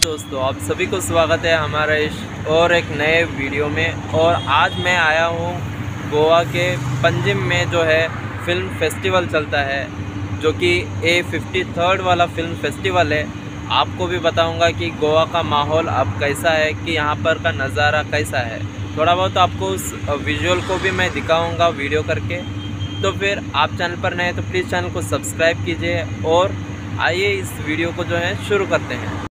दोस्तों, आप सभी को स्वागत है हमारे इस और एक नए वीडियो में। और आज मैं आया हूँ गोवा के पंजिम में जो है फ़िल्म फेस्टिवल चलता है, जो कि A53 वाला फ़िल्म फेस्टिवल है। आपको भी बताऊंगा कि गोवा का माहौल अब कैसा है, कि यहाँ पर का नज़ारा कैसा है। थोड़ा बहुत आपको उस विजुअल को भी मैं दिखाऊंगा वीडियो करके। तो फिर आप चैनल पर नए तो प्लीज़ चैनल को सब्सक्राइब कीजिए और आइए इस वीडियो को जो है शुरू करते हैं।